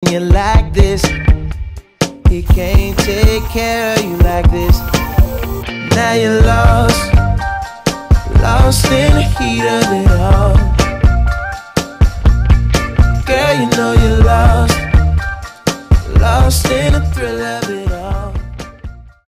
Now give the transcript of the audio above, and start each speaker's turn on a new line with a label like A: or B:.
A: you like this. He can't take care of you like this. Now you're lost, lost in the heat of it all. Girl, you know you're lost, lost in the thrill of it.